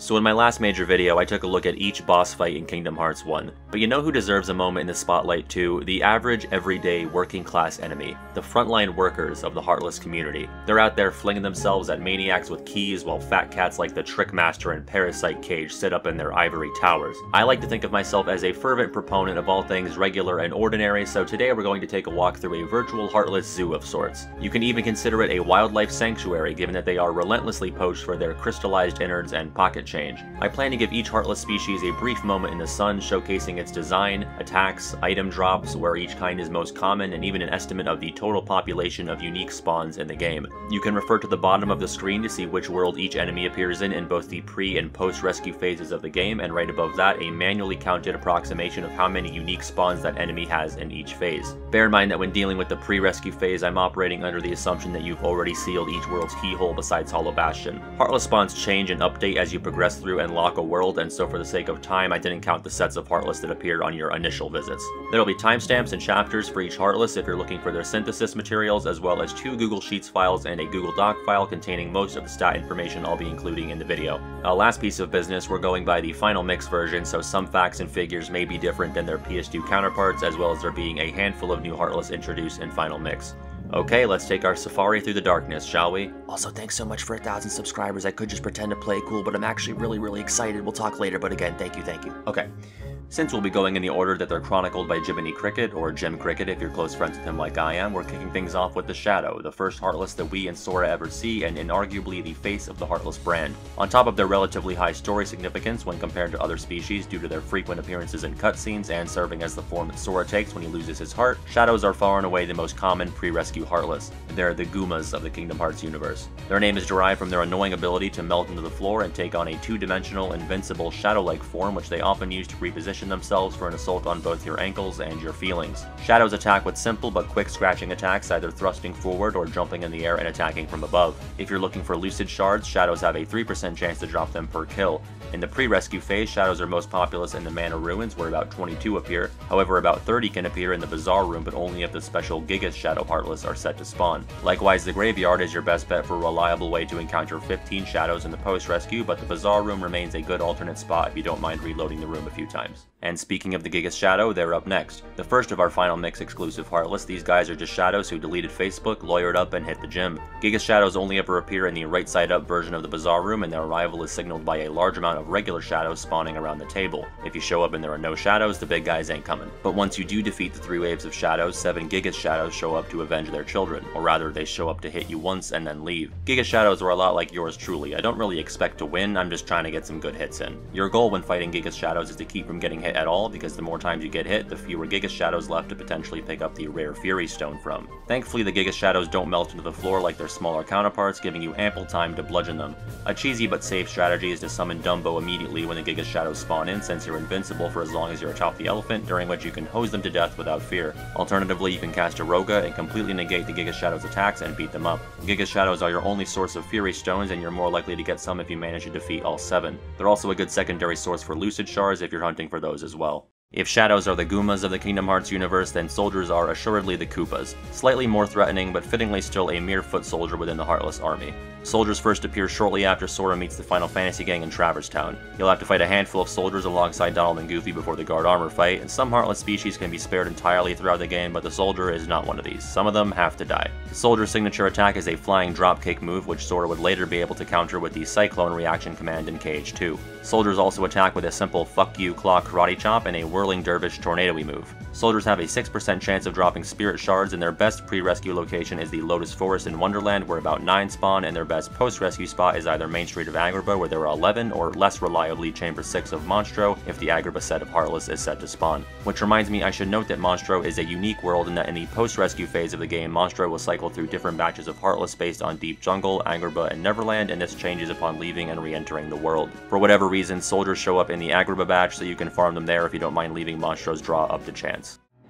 So in my last major video, I took a look at each boss fight in Kingdom Hearts 1. But you know who deserves a moment in the spotlight too? The average, everyday, working class enemy. The frontline workers of the Heartless community. They're out there flinging themselves at maniacs with keys while fat cats like the Trickmaster and Parasite Cage sit up in their ivory towers. I like to think of myself as a fervent proponent of all things regular and ordinary, so today we're going to take a walk through a virtual Heartless zoo of sorts. You can even consider it a wildlife sanctuary, given that they are relentlessly poached for their crystallized innards and pocket change. I plan to give each Heartless species a brief moment in the sun, showcasing its design, attacks, item drops, where each kind is most common, and even an estimate of the total population of unique spawns in the game. You can refer to the bottom of the screen to see which world each enemy appears in both the pre- and post-rescue phases of the game, and right above that, a manually counted approximation of how many unique spawns that enemy has in each phase. Bear in mind that when dealing with the pre-rescue phase, I'm operating under the assumption that you've already sealed each world's keyhole besides Hollow Bastion. Heartless spawns change and update as you progress through and lock a world, and so for the sake of time, I didn't count the sets of Heartless that appear on your initial visits. There'll be timestamps and chapters for each Heartless if you're looking for their synthesis materials, as well as 2 Google Sheets files and a Google Doc file containing most of the stat information I'll be including in the video. Last piece of business, we're going by the final mix version, so some facts and figures may be different than their PS2 counterparts, as well as there being a handful of new Heartless introduced in final mix. Okay, let's take our safari through the darkness, shall we? Also, thanks so much for 1,000 subscribers. I could just pretend to play cool, but I'm actually really excited. We'll talk later, but again, thank you. Okay. Since we'll be going in the order that they're chronicled by Jiminy Cricket, or Jim Cricket if you're close friends with him like I am, we're kicking things off with the Shadow, the first Heartless that we and Sora ever see, and inarguably the face of the Heartless brand. On top of their relatively high story significance when compared to other species due to their frequent appearances in cutscenes and serving as the form that Sora takes when he loses his heart, Shadows are far and away the most common pre-rescue Heartless. They're the Goomas of the Kingdom Hearts universe. Their name is derived from their annoying ability to melt into the floor and take on a 2-dimensional, invincible, shadow-like form, which they often use to reposition themselves for an assault on both your ankles and your feelings. Shadows attack with simple but quick scratching attacks, either thrusting forward or jumping in the air and attacking from above. If you're looking for lucid shards, Shadows have a 3% chance to drop them per kill. In the pre-rescue phase, Shadows are most populous in the Mana Ruins, where about 22 appear. However, about 30 can appear in the Bazaar Room, but only if the special Gigas Shadow Heartless are set to spawn. Likewise, the Graveyard is your best bet for a reliable way to encounter 15 Shadows in the post-rescue, but the Bazaar Room remains a good alternate spot if you don't mind reloading the room a few times. And speaking of the Gigas Shadow, they're up next. The first of our final mix exclusive Heartless, these guys are just Shadows who deleted Facebook, lawyered up, and hit the gym. Gigas Shadows only ever appear in the right side up version of the Bazaar Room, and their arrival is signaled by a large amount of regular Shadows spawning around the table. If you show up and there are no Shadows, the big guys ain't coming. But once you do defeat the 3 waves of Shadows, 7 Gigas Shadows show up to avenge their children, or rather they show up to hit you once and then leave. Gigas Shadows are a lot like yours truly. I don't really expect to win, I'm just trying to get some good hits in. Your goal when fighting Gigas Shadows is to keep from getting hit at all, because the more times you get hit, the fewer Gigas Shadows left to potentially pick up the rare Fury Stone from. Thankfully, the Gigas Shadows don't melt into the floor like their smaller counterparts, giving you ample time to bludgeon them. A cheesy but safe strategy is to summon Dumbo immediately when the Gigas Shadows spawn in, since you're invincible for as long as you're atop the elephant, during which you can hose them to death without fear. Alternatively, you can cast Aroga and completely negate the Gigas Shadows attacks and beat them up. Gigas Shadows are your only source of Fury Stones, and you're more likely to get some if you manage to defeat all 7. They're also a good secondary source for Lucid Shards if you're hunting for those as well. If Shadows are the Goomas of the Kingdom Hearts universe, then Soldiers are assuredly the Koopas. Slightly more threatening, but fittingly still a mere foot soldier within the Heartless army. Soldiers first appear shortly after Sora meets the Final Fantasy gang in Traverse Town. You'll have to fight a handful of soldiers alongside Donald and Goofy before the Guard Armor fight, and some Heartless species can be spared entirely throughout the game, but the Soldier is not one of these. Some of them have to die. The Soldier's signature attack is a flying dropkick move, which Sora would later be able to counter with the Cyclone reaction command in KH2. Soldiers also attack with a simple fuck you claw karate chop and a whirling dervish tornado-y move. Soldiers have a 6% chance of dropping spirit shards, and their best pre-rescue location is the Lotus Forest in Wonderland, where about 9 spawn, and their best post-rescue spot is either Main Street of Agrabah, where there are 11, or less reliably Chamber 6 of Monstro, if the Agrabah set of Heartless is set to spawn. Which reminds me, I should note that Monstro is a unique world in that in the post-rescue phase of the game, Monstro will cycle through different batches of Heartless based on Deep Jungle, Agrabah, and Neverland, and this changes upon leaving and re-entering the world. For whatever reason, soldiers show up in the Agrabah batch, so you can farm them there if you don't mind leaving Monstro's draw up to chance.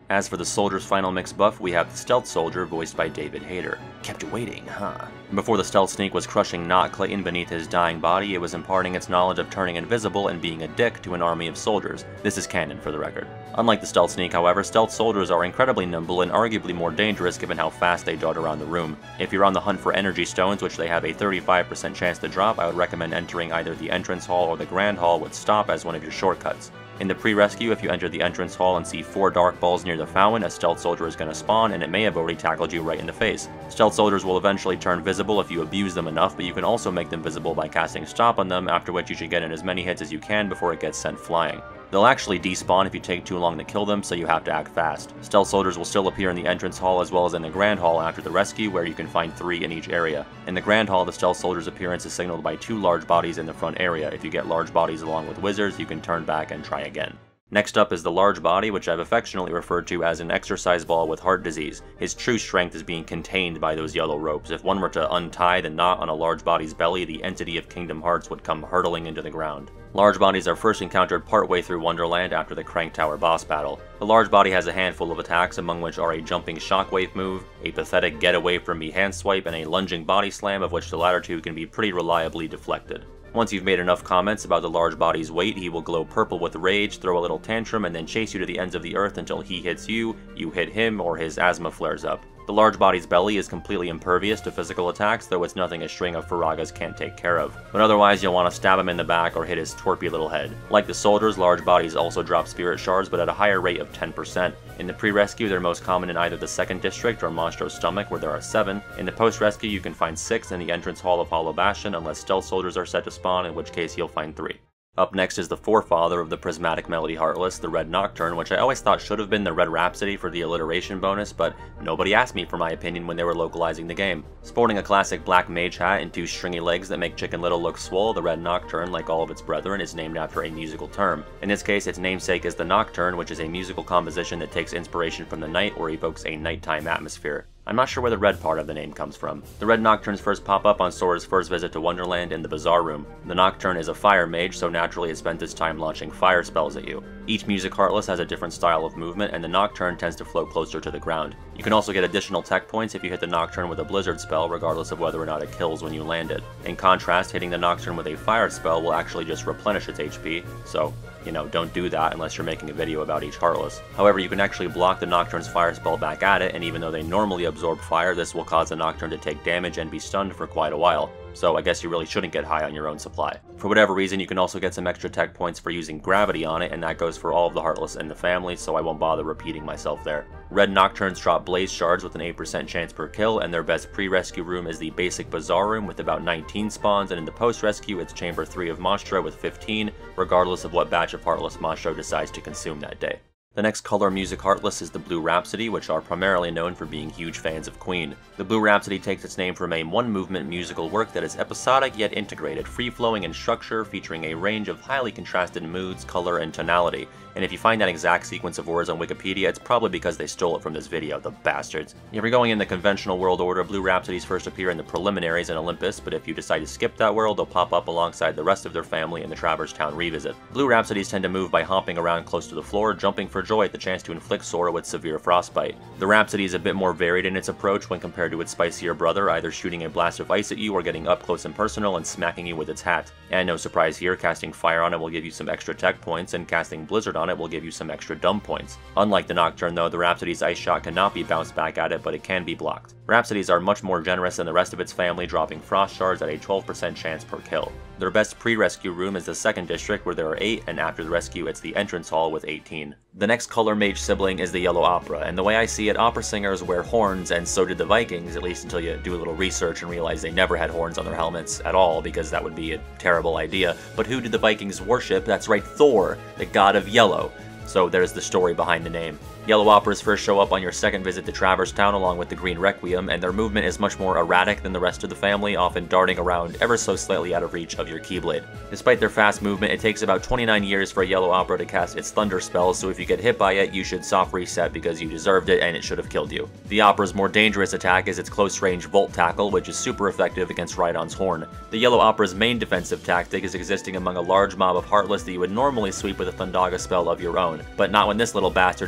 As for the Soldier's final mix buff, we have the Stealth Soldier, voiced by David Hayter. Kept you waiting, huh? Before the Stealth Sneak was crushing Not Clayton beneath his dying body, it was imparting its knowledge of turning invisible and being a dick to an army of soldiers. This is canon, for the record. Unlike the Stealth Sneak, however, Stealth Soldiers are incredibly nimble and arguably more dangerous given how fast they dart around the room. If you're on the hunt for energy stones, which they have a 35% chance to drop, I would recommend entering either the entrance hall or the grand hall with Stop as one of your shortcuts. In the pre-rescue, if you enter the entrance hall and see 4 dark balls near the fountain, a Stealth Soldier is going to spawn, and it may have already tackled you right in the face. Stealth Soldiers will eventually turn visible if you abuse them enough, but you can also make them visible by casting Stop on them, after which you should get in as many hits as you can before it gets sent flying. They'll actually despawn if you take too long to kill them, so you have to act fast. Stealth Soldiers will still appear in the entrance hall as well as in the Grand Hall after the rescue, where you can find 3 in each area. In the Grand Hall, the Stealth Soldier's appearance is signaled by 2 large bodies in the front area. If you get large bodies along with wizards, you can turn back and try again. Next up is the large body, which I've affectionately referred to as an exercise ball with heart disease. His true strength is being contained by those yellow ropes. If one were to untie the knot on a large body's belly, the entity of Kingdom Hearts would come hurtling into the ground. Large bodies are first encountered partway through Wonderland after the Crank Tower boss battle. The large body has a handful of attacks, among which are a jumping shockwave move, a pathetic get away from me hand swipe, and a lunging body slam, of which the latter 2 can be pretty reliably deflected. Once you've made enough comments about the large body's weight, he will glow purple with rage, throw a little tantrum, and then chase you to the ends of the earth until he hits you, you hit him, or his asthma flares up. The large body's belly is completely impervious to physical attacks, though it's nothing a string of Faragas can't take care of. But otherwise, you'll want to stab him in the back or hit his twerpy little head. Like the soldiers, large bodies also drop spirit shards, but at a higher rate of 10%. In the pre-rescue, they're most common in either the 2nd District or Monstro's Stomach, where there are 7. In the post-rescue, you can find 6 in the entrance hall of Hollow Bastion, unless Stealth Soldiers are set to spawn, in which case you'll find 3. Up next is the forefather of the Prismatic Melody Heartless, the Red Nocturne, which I always thought should have been the Red Rhapsody for the alliteration bonus, but nobody asked me for my opinion when they were localizing the game. Sporting a classic black mage hat and 2 stringy legs that make Chicken Little look swole, the Red Nocturne, like all of its brethren, is named after a musical term. In this case, its namesake is the Nocturne, which is a musical composition that takes inspiration from the night or evokes a nighttime atmosphere. I'm not sure where the red part of the name comes from. The Red Nocturnes first pop up on Sora's first visit to Wonderland in the Bazaar Room. The Nocturne is a fire mage, so naturally it spent its time launching fire spells at you. Each Music Heartless has a different style of movement, and the Nocturne tends to float closer to the ground. You can also get additional tech points if you hit the Nocturne with a Blizzard spell, regardless of whether or not it kills when you land it. In contrast, hitting the Nocturne with a fire spell will actually just replenish its HP, so don't do that unless you're making a video about each Heartless. However, you can actually block the Nocturne's fire spell back at it, and even though they normally absorb fire, this will cause the Nocturne to take damage and be stunned for quite a while. So I guess you really shouldn't get high on your own supply. For whatever reason, you can also get some extra tech points for using gravity on it, and that goes for all of the Heartless in the family, so I won't bother repeating myself there. Red Nocturnes drop Blaze Shards with an 8% chance per kill, and their best pre-rescue room is the basic Bazaar Room with about 19 spawns, and in the post-rescue it's Chamber 3 of Monstro with 15, regardless of what batch of Heartless Monstro decides to consume that day. The next color Music Heartless is the Blue Rhapsody, which are primarily known for being huge fans of Queen. The Blue Rhapsody takes its name from a one-movement musical work that is episodic yet integrated, free-flowing in structure, featuring a range of highly contrasted moods, color, and tonality. And if you find that exact sequence of words on Wikipedia, it's probably because they stole it from this video, the bastards. If you're going in the conventional world order, Blue Rhapsodies first appear in the preliminaries in Olympus, but if you decide to skip that world, they'll pop up alongside the rest of their family in the Traverse Town revisit. Blue Rhapsodies tend to move by hopping around close to the floor, jumping for joy at the chance to inflict Sora with severe frostbite. The Rhapsody is a bit more varied in its approach when compared to its spicier brother, either shooting a blast of ice at you or getting up close and personal and smacking you with its hat. And no surprise here, casting fire on it will give you some extra tech points, and casting blizzard on it will give you some extra dumb points. Unlike the Nocturne though, the Rhapsody's ice shot cannot be bounced back at it, but it can be blocked. Rhapsodies are much more generous than the rest of its family, dropping frost shards at a 12% chance per kill. Their best pre-rescue room is the 2nd District, where there are 8, and after the rescue it's the entrance hall with 18. The next color mage sibling is the Yellow Opera, and the way I see it, opera singers wear horns, and so did the Vikings, at least until you do a little research and realize they never had horns on their helmets at all, because that would be a terrible idea. But who did the Vikings worship? That's right, Thor, the god of yellow. So there's the story behind the name. Yellow Operas first show up on your second visit to Traverse Town along with the Green Requiem, and their movement is much more erratic than the rest of the family, often darting around ever so slightly out of reach of your Keyblade. Despite their fast movement, it takes about 29 years for a Yellow Opera to cast its Thunder spell, so if you get hit by it, you should soft reset because you deserved it and it should have killed you. The Opera's more dangerous attack is its close-range Volt Tackle, which is super effective against Rhydon's Horn. The Yellow Opera's main defensive tactic is existing among a large mob of Heartless that you would normally sweep with a Thundaga spell of your own, but not when this little bastard is in play, because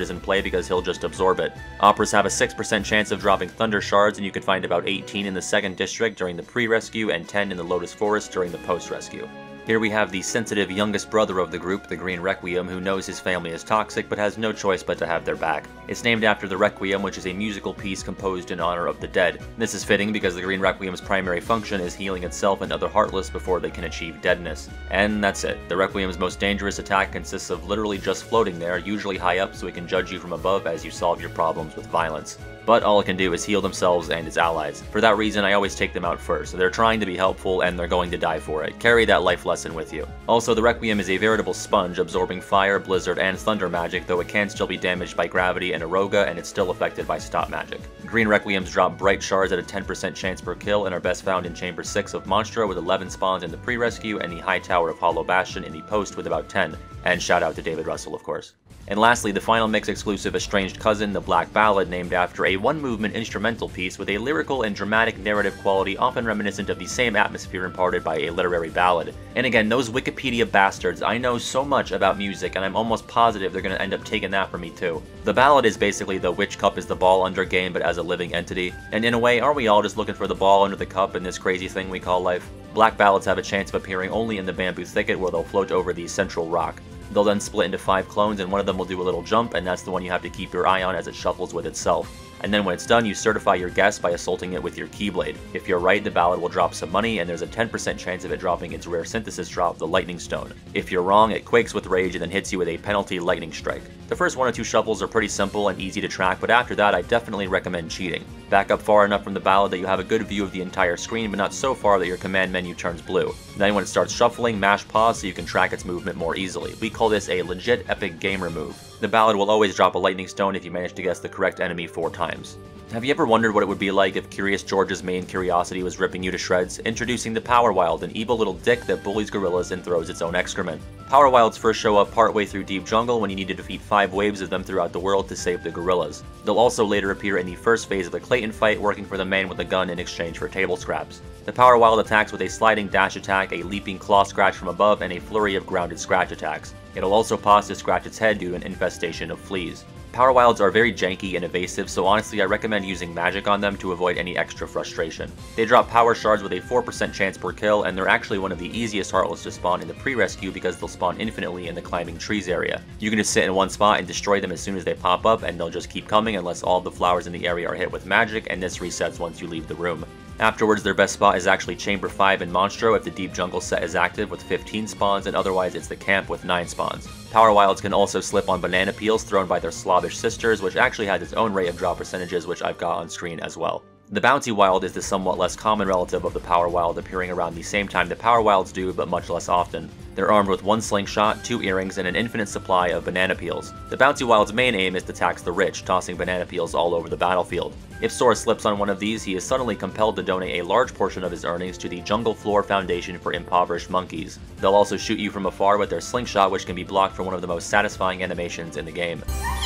because he'll just absorb it. Operas have a 6% chance of dropping Thunder Shards, and you can find about 18 in the 2nd District during the pre-rescue and 10 in the Lotus Forest during the post-rescue. Here we have the sensitive youngest brother of the group, the Green Requiem, who knows his family is toxic but has no choice but to have their back. It's named after the Requiem, which is a musical piece composed in honor of the dead. This is fitting because the Green Requiem's primary function is healing itself and other Heartless before they can achieve deadness. And that's it. The Requiem's most dangerous attack consists of literally just floating there, usually high up so it can judge you from above as you solve your problems with violence. But all it can do is heal themselves and its allies. For that reason, I always take them out first. They're trying to be helpful and they're going to die for it. Carry that life lesson with you. Also, the Requiem is a veritable sponge, absorbing fire, blizzard, and thunder magic, though it can still be damaged by gravity and Aroga, and it's still affected by stop magic. Green Requiems drop bright shards at a 10% chance per kill and are best found in Chamber 6 of Monstro with 11 spawns in the pre-rescue and the High Tower of Hollow Bastion in the post with about 10. And shout out to David Russell, of course. And lastly, the final mix exclusive Estranged Cousin, the Black Ballad, named after a one-movement instrumental piece with a lyrical and dramatic narrative quality often reminiscent of the same atmosphere imparted by a literary ballad. And again, those Wikipedia bastards, I know so much about music and I'm almost positive they're going to end up taking that from me too. The ballad is basically the which cup is the ball under game but as a living entity. And in a way, aren't we all just looking for the ball under the cup in this crazy thing we call life? Black Ballads have a chance of appearing only in the bamboo thicket where they'll float over the central rock. They'll then split into 5 clones and one of them will do a little jump, and that's the one you have to keep your eye on as it shuffles with itself. And then when it's done, you certify your guess by assaulting it with your Keyblade. If you're right, the ballad will drop some money, and there's a 10% chance of it dropping its rare synthesis drop, the Lightning Stone. If you're wrong, it quakes with rage and then hits you with a penalty lightning strike. The first 1 or 2 shuffles are pretty simple and easy to track, but after that I definitely recommend cheating. Back up far enough from the ballad that you have a good view of the entire screen, but not so far that your command menu turns blue. Then when it starts shuffling, mash pause so you can track its movement more easily. We call this a legit epic gamer move. The ballad will always drop a lightning stone if you manage to guess the correct enemy 4 times. Have you ever wondered what it would be like if Curious George's main curiosity was ripping you to shreds? Introducing the Power Wild, an evil little dick that bullies gorillas and throws its own excrement. Power Wilds first show up partway through Deep Jungle when you need to defeat 5 waves of them throughout the world to save the gorillas. They'll also later appear in the first phase of the Clayton fight, working for the man with the gun in exchange for table scraps. The Power Wild attacks with a sliding dash attack, a leaping claw scratch from above, and a flurry of grounded scratch attacks. It'll also pause to scratch its head due to an infestation of fleas. Power Wilds are very janky and evasive, so honestly I recommend using magic on them to avoid any extra frustration. They drop power shards with a 4% chance per kill, and they're actually one of the easiest Heartless to spawn in the pre-rescue because they'll spawn infinitely in the climbing trees area. You can just sit in one spot and destroy them as soon as they pop up, and they'll just keep coming unless all of the flowers in the area are hit with magic, and this resets once you leave the room. Afterwards, their best spot is actually Chamber 5 in Monstro if the Deep Jungle set is active with 15 spawns, and otherwise it's the camp with 9 spawns. Power Wilds can also slip on banana peels thrown by their Slavish sisters, which actually has its own rate of drop percentages, which I've got on screen as well. The Bouncy Wild is the somewhat less common relative of the Power Wild, appearing around the same time the Power Wilds do, but much less often. They're armed with 1 slingshot, 2 earrings, and an infinite supply of banana peels. The Bouncy Wild's main aim is to tax the rich, tossing banana peels all over the battlefield. If Sora slips on one of these, he is suddenly compelled to donate a large portion of his earnings to the Jungle Floor Foundation for Impoverished Monkeys. They'll also shoot you from afar with their slingshot, which can be blocked for one of the most satisfying animations in the game.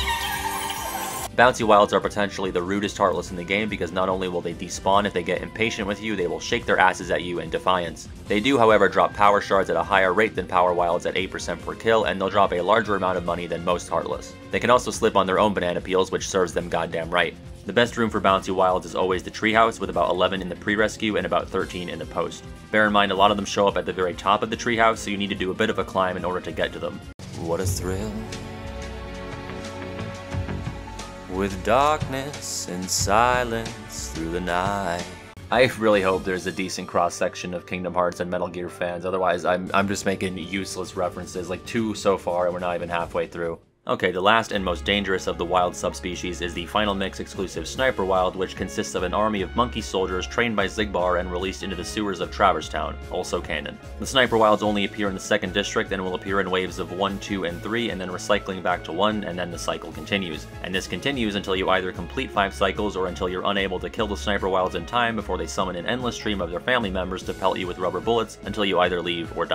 Bouncy Wilds are potentially the rudest Heartless in the game because not only will they despawn if they get impatient with you, they will shake their asses at you in defiance. They do, however, drop power shards at a higher rate than Power Wilds at 8% per kill, and they'll drop a larger amount of money than most Heartless. They can also slip on their own banana peels, which serves them goddamn right. The best room for Bouncy Wilds is always the treehouse, with about 11 in the pre-rescue and about 13 in the post. Bear in mind, a lot of them show up at the very top of the treehouse, so you need to do a bit of a climb in order to get to them. What a thrill. With darkness and silence through the night. I really hope there's a decent cross-section of Kingdom Hearts and Metal Gear fans, otherwise I'm just making useless references, like 2 so far and we're not even halfway through. Okay, the last and most dangerous of the wild subspecies is the Final Mix exclusive Sniper Wild, which consists of an army of monkey soldiers trained by Xigbar and released into the sewers of Traverse Town, also canon. The Sniper Wilds only appear in the 2nd District and will appear in waves of 1, 2, and 3, and then recycling back to 1, and then the cycle continues. And this continues until you either complete 5 cycles or until you're unable to kill the Sniper Wilds in time before they summon an endless stream of their family members to pelt you with rubber bullets until you either leave or die.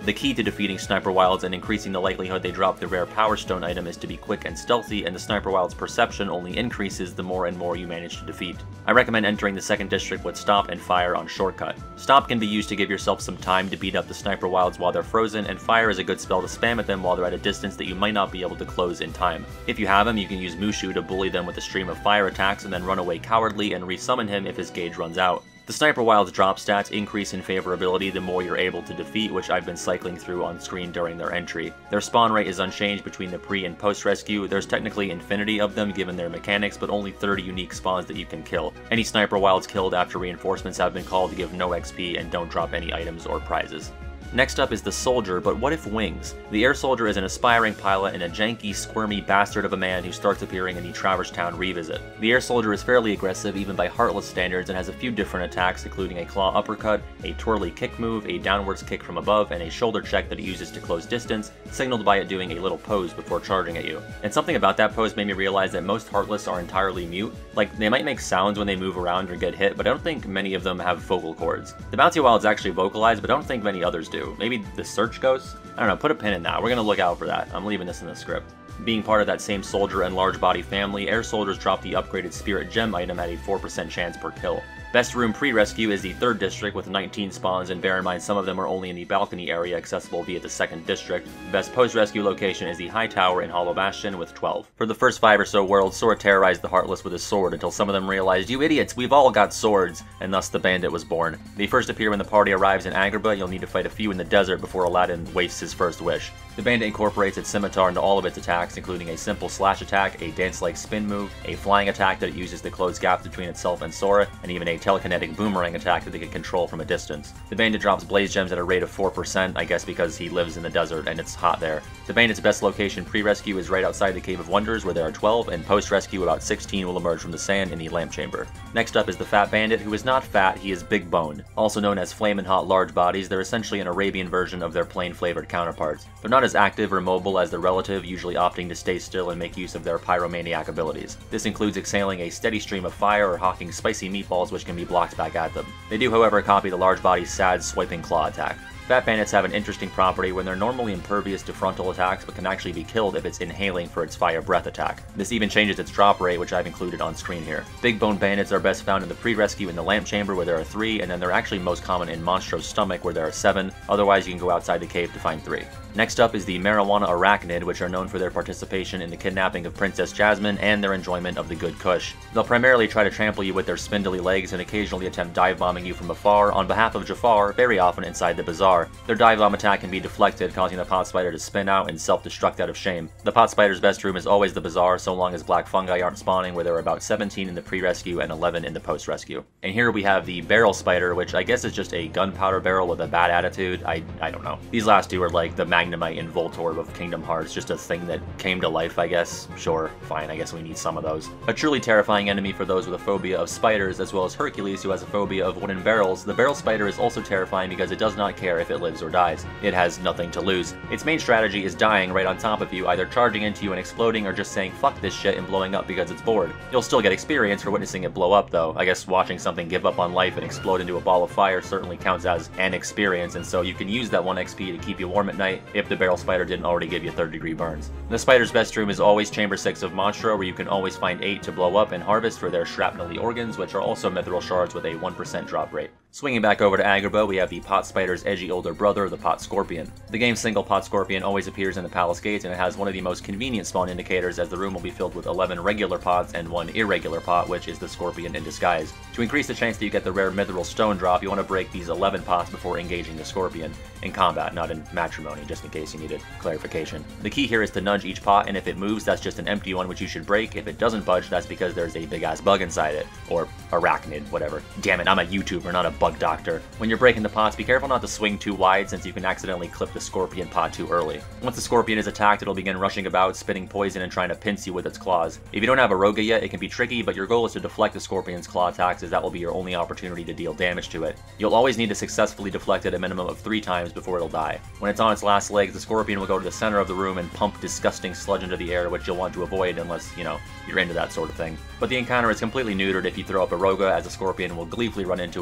The key to defeating Sniper Wilds and increasing the likelihood they drop the rare Power Stone item is to be quick and stealthy, and the Sniper Wild's perception only increases the more and more you manage to defeat. I recommend entering the 2nd district with Stomp and Fire on Shortcut. Stomp can be used to give yourself some time to beat up the Sniper Wilds while they're frozen, and Fire is a good spell to spam at them while they're at a distance that you might not be able to close in time. If you have him, you can use Mushu to bully them with a stream of fire attacks and then run away cowardly and resummon him if his gauge runs out. The Sniper Wild's drop stats increase in favorability the more you're able to defeat, which I've been cycling through on screen during their entry. Their spawn rate is unchanged between the pre and post rescue. There's technically infinity of them given their mechanics, but only 30 unique spawns that you can kill. Any Sniper Wilds killed after reinforcements have been called give no XP and don't drop any items or prizes. Next up is the Soldier, but what if wings? The Air Soldier is an aspiring pilot and a janky, squirmy bastard of a man who starts appearing in the Traverse Town Revisit. The Air Soldier is fairly aggressive even by Heartless standards and has a few different attacks including a claw uppercut, a twirly kick move, a downwards kick from above, and a shoulder check that it uses to close distance, signaled by it doing a little pose before charging at you. And something about that pose made me realize that most Heartless are entirely mute. Like, they might make sounds when they move around or get hit, but I don't think many of them have vocal cords. The Bounty Wilds actually vocalize, but I don't think many others do. Maybe the Search Ghosts? I don't know, put a pin in that. We're gonna look out for that. I'm leaving this in the script. Being part of that same Soldier and Large Body family, Air Soldiers drop the upgraded Spirit Gem item at a 4% chance per kill. Best room pre-rescue is the 3rd district with 19 spawns, and bear in mind some of them are only in the balcony area accessible via the 2nd district. Best post-rescue location is the High Tower in Hollow Bastion with 12. For the first 5 or so worlds, Sora terrorized the Heartless with his sword until some of them realized, you idiots, we've all got swords, and thus the bandit was born. They first appear when the party arrives in Agrabah. You'll need to fight a few in the desert before Aladdin wastes his first wish. The bandit incorporates its scimitar into all of its attacks, including a simple slash attack, a dance-like spin move, a flying attack that it uses to close gaps between itself and Sora, and even a telekinetic boomerang attack that they can control from a distance. The bandit drops blaze gems at a rate of 4%, I guess because he lives in the desert and it's hot there. The bandit's best location pre-rescue is right outside the Cave of Wonders, where there are 12, and post-rescue about 16 will emerge from the sand in the lamp chamber. Next up is the Fat Bandit, who is not fat, he is big boned. Also known as Flamin' Hot Large Bodies, they're essentially an Arabian version of their plain flavored counterparts. They're not as active or mobile as their relative, usually opting to stay still and make use of their pyromaniac abilities. This includes exhaling a steady stream of fire or hawking spicy meatballs which can be blocked back at them. They do, however, copy the Large Body's sad swiping claw attack. Fat Bandits have an interesting property when they're normally impervious to frontal attacks but can actually be killed if it's inhaling for its fire breath attack. This even changes its drop rate, which I've included on screen here. Big Bone Bandits are best found in the pre-rescue in the Lamp Chamber, where there are 3, and then they're actually most common in Monstro's stomach, where there are 7. Otherwise you can go outside the cave to find 3. Next up is the Marijuana Arachnid, which are known for their participation in the kidnapping of Princess Jasmine and their enjoyment of the good kush. They'll primarily try to trample you with their spindly legs and occasionally attempt dive bombing you from afar on behalf of Jafar, very often inside the bazaar. Their dive bomb attack can be deflected, causing the pot spider to spin out and self-destruct out of shame. The pot spider's best room is always the bazaar, so long as black fungi aren't spawning, where there are about 17 in the pre-rescue and 11 in the post-rescue. And here we have the barrel spider, which I guess is just a gunpowder barrel with a bad attitude. I don't know. These last two are like the Magnemite and Voltorb of Kingdom Hearts, just a thing that came to life, I guess. Sure, fine, I guess we need some of those. A truly terrifying enemy for those with a phobia of spiders, as well as Hercules, who has a phobia of wooden barrels. The barrel spider is also terrifying because it does not care if it lives or dies. It has nothing to lose. Its main strategy is dying right on top of you, either charging into you and exploding, or just saying fuck this shit and blowing up because it's bored. You'll still get experience for witnessing it blow up though. I guess watching something give up on life and explode into a ball of fire certainly counts as an experience, and so you can use that 1 XP to keep you warm at night if the barrel spider didn't already give you 3rd-degree burns. The spider's best room is always Chamber 6 of Monstro, where you can always find 8 to blow up and harvest for their shrapnelly organs, which are also mithril shards with a 1% drop rate. Swinging back over to Agrabah, we have the Pot Spider's edgy older brother, the Pot Scorpion. The game's single Pot Scorpion always appears in the Palace Gates, and it has one of the most convenient spawn indicators, as the room will be filled with 11 regular pots and 1 irregular pot, which is the Scorpion in disguise. To increase the chance that you get the rare mithril stone drop, you want to break these 11 pots before engaging the Scorpion. In combat, not in matrimony, just in case you needed clarification. The key here is to nudge each pot, and if it moves, that's just an empty one which you should break. If it doesn't budge, that's because there's a big-ass bug inside it. Or arachnid, whatever. Damn it, I'm a YouTuber, not a bug doctor. When you're breaking the pots, be careful not to swing too wide, since you can accidentally clip the Scorpion pot too early. Once the Scorpion is attacked, it'll begin rushing about, spitting poison and trying to pinch you with its claws. If you don't have a Roga yet, it can be tricky, but your goal is to deflect the Scorpion's claw attacks, as that will be your only opportunity to deal damage to it. You'll always need to successfully deflect it a minimum of 3 times before it'll die. When it's on its last legs, the Scorpion will go to the center of the room and pump disgusting sludge into the air, which you'll want to avoid unless, you know, you're into that sort of thing. But the encounter is completely neutered if you throw up a Roga, as the Scorpion will gleefully run into it, knocking its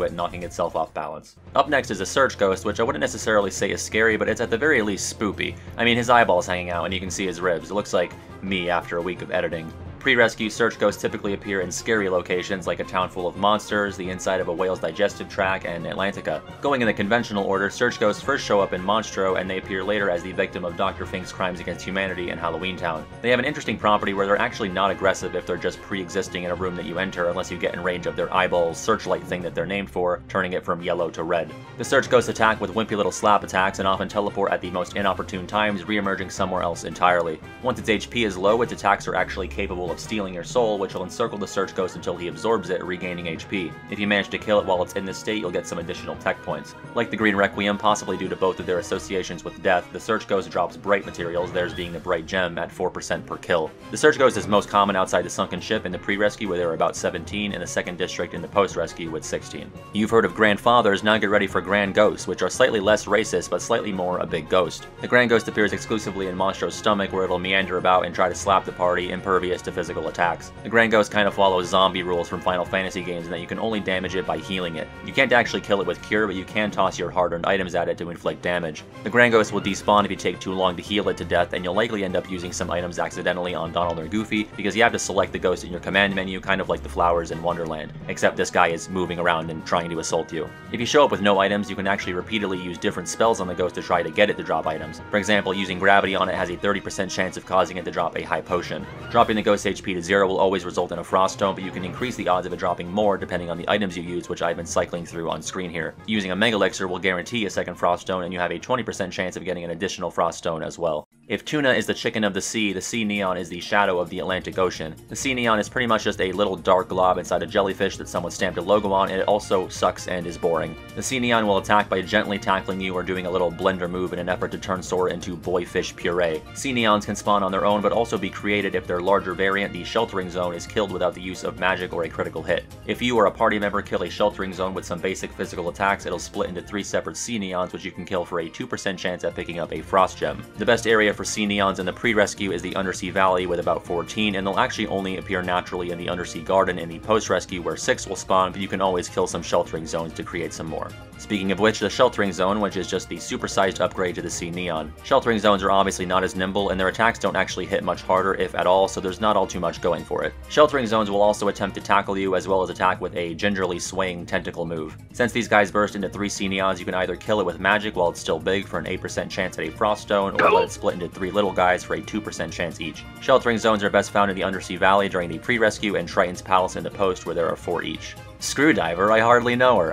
itself off balance. Up next is a Search Ghost, which I wouldn't necessarily say is scary, but it's at the very least spoopy. I mean, his eyeball's hanging out and you can see his ribs. It looks like me after a week of editing. Pre-rescue Search Ghosts typically appear in scary locations like a town full of monsters, the inside of a whale's digestive tract, and Atlantica. Going in the conventional order, Search Ghosts first show up in Monstro, and they appear later as the victim of Dr. Fink's crimes against humanity in Halloween Town. They have an interesting property where they're actually not aggressive if they're just pre-existing in a room that you enter, unless you get in range of their eyeball searchlight thing that they're named for, turning it from yellow to red. The Search Ghosts attack with wimpy little slap attacks and often teleport at the most inopportune times, re-emerging somewhere else entirely. Once its HP is low, its attacks are actually capable of stealing your soul, which will encircle the Search Ghost until he absorbs it, regaining HP. If you manage to kill it while it's in this state, you'll get some additional tech points. Like the Green Requiem, possibly due to both of their associations with death, the Search Ghost drops bright materials, theirs being the Bright Gem, at 4% per kill. The Search Ghost is most common outside the sunken ship in the pre-rescue, where there are about 17, and the second district in the post-rescue with 16. You've heard of Grandfathers, now get ready for Grand Ghosts, which are slightly less racist, but slightly more a big ghost. The Grand Ghost appears exclusively in Monstro's stomach, where it'll meander about and try to slap the party, impervious to physical attacks. The Grand Ghost kind of follows zombie rules from Final Fantasy games in that you can only damage it by healing it. You can't actually kill it with Cure, but you can toss your hard-earned items at it to inflict damage. The Grand Ghost will despawn if you take too long to heal it to death, and you'll likely end up using some items accidentally on Donald or Goofy, because you have to select the ghost in your command menu, kind of like the flowers in Wonderland, except this guy is moving around and trying to assault you. If you show up with no items, you can actually repeatedly use different spells on the ghost to try to get it to drop items. For example, using gravity on it has a 30% chance of causing it to drop a high potion. Dropping the ghost HP to 0 will always result in a Frost Stone, but you can increase the odds of it dropping more depending on the items you use, which I've been cycling through on screen here. Using a Mega Elixir will guarantee a second Frost Stone, and you have a 20% chance of getting an additional Frost Stone as well. If Tuna is the chicken of the sea neon is the shadow of the Atlantic Ocean. The sea neon is pretty much just a little dark glob inside a jellyfish that someone stamped a logo on, and it also sucks and is boring. The sea neon will attack by gently tackling you or doing a little blender move in an effort to turn Sora into boyfish puree. Sea neons can spawn on their own, but also be created if their larger variant, the Sheltering Zone, is killed without the use of magic or a critical hit. If you or a party member kill a Sheltering Zone with some basic physical attacks, it'll split into 3 separate sea neons, which you can kill for a 2% chance at picking up a Frost Gem. The best area for sea neons in the pre-rescue is the Undersea Valley with about 14, and they'll actually only appear naturally in the Undersea Garden in the post-rescue, where 6 will spawn, but you can always kill some Sheltering Zones to create some more. Speaking of which, the Sheltering Zone, which is just the supersized upgrade to the Sea Neon. Sheltering Zones are obviously not as nimble, and their attacks don't actually hit much harder, if at all, so there's not all too much going for it. Sheltering Zones will also attempt to tackle you, as well as attack with a gingerly swaying tentacle move. Since these guys burst into 3 Sea Neons, you can either kill it with magic while it's still big for an 8% chance at a Frost Stone, or let it split into 3 little guys for a 2% chance each. Sheltering Zones are best found in the Undersea Valley during the pre-rescue, and Triton's Palace in the post, where there are 4 each. Screwdiver, I hardly know her.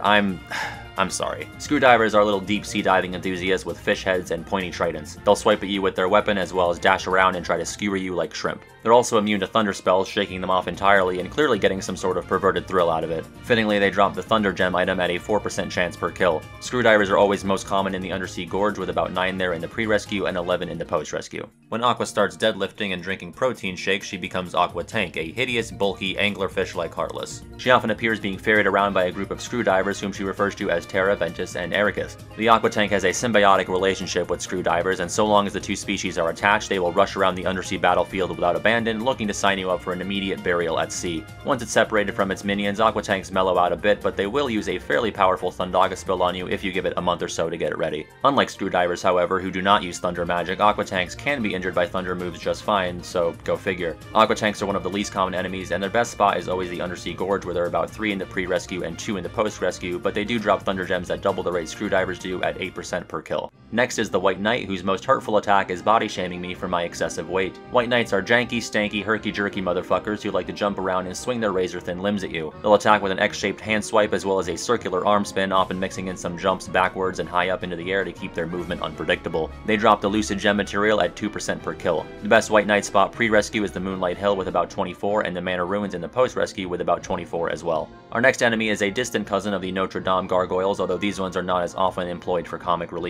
I'm sorry. Screwdivers are little deep sea diving enthusiasts with fish heads and pointy tridents. They'll swipe at you with their weapon as well as dash around and try to skewer you like shrimp. They're also immune to thunder spells, shaking them off entirely and clearly getting some sort of perverted thrill out of it. Fittingly, they drop the Thunder Gem item at a 4% chance per kill. Screwdivers are always most common in the Undersea Gorge, with about 9 there in the pre-rescue and 11 in the post-rescue. When Aqua starts deadlifting and drinking protein shakes, she becomes Aqua Tank, a hideous, bulky anglerfish like Heartless. She often appears being ferried around by a group of Screwdivers whom she refers to as Terra, Ventus, and Ericus. The Aqua Tank has a symbiotic relationship with Screwdivers, and so long as the 2 species are attached, they will rush around the undersea battlefield without abandon, looking to sign you up for an immediate burial at sea. Once it's separated from its minions, Aqua Tanks mellow out a bit, but they will use a fairly powerful Thundaga spell on you if you give it a month or so to get it ready. Unlike Screwdivers, however, who do not use Thunder magic, Aqua Tanks can be injured by Thunder moves just fine, so go figure. Aqua Tanks are one of the least common enemies, and their best spot is always the Undersea Gorge, where there are about 3 in the pre-rescue and 2 in the post-rescue, but they do drop Thunder Gems at double the rate Screwdivers do at 8% per kill. Next is the White Knight, whose most hurtful attack is body shaming me for my excessive weight. White Knights are janky, stanky, herky-jerky motherfuckers who like to jump around and swing their razor-thin limbs at you. They'll attack with an X-shaped hand swipe as well as a circular arm spin, often mixing in some jumps backwards and high up into the air to keep their movement unpredictable. They drop the Lucid Gem material at 2% per kill. The best White Knight spot pre-rescue is the Moonlight Hill with about 24, and the Manor Ruins in the post-rescue with about 24 as well. Our next enemy is a distant cousin of the Notre Dame Gargoyles, although these ones are not as often employed for comic relief. Gargoyles